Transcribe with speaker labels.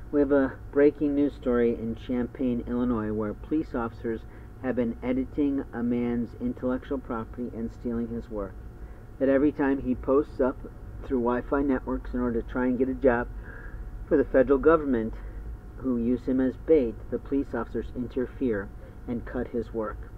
Speaker 1: We have a breaking news story in Champaign, Illinois, where police officers have been editing a man's intellectual property and stealing his work. That every time he posts up through Wi-Fi networks in order to try and get a job for the federal government, who use him as bait, the police officers interfere and cut his work.